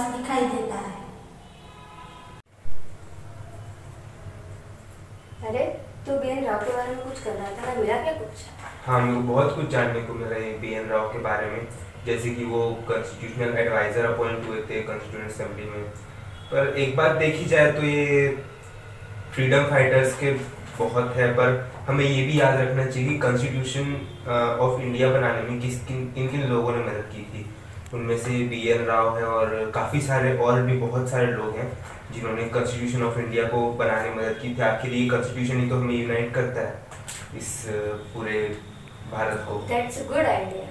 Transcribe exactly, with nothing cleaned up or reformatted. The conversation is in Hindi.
पास दिखाई देता है। अरे तू बी एन राव के बारे में कुछ कर रहा था ना, मिला क्या कुछ? हाँ, मेरे को बहुत कुछ जानने को मिला है बी एन राव के बारे में, जैसे कि वो कॉन्स्टिट्यूशनल एडवाइज़र अपॉइंट हुए थे कॉन्स्टिट्यूशन असेंबली में। पर एक बात देखी जाए तो ये फ्रीडम फाइटर्स के बहुत है, पर हमें ये भी याद रखना चाहिए कि कॉन्स्टिट्यूशन ऑफ इंडिया बनाने में किस किन किन किन लोगों ने मदद की थी। उनमें से बी एन राव है और काफ़ी सारे और भी बहुत सारे लोग हैं जिन्होंने कॉन्स्टिट्यूशन ऑफ इंडिया को बनाने में मदद की थी। आखिर ये कॉन्स्टिट्यूशन ही तो हमें यूनाइट करता है इस पूरे भारत को। That's a good idea.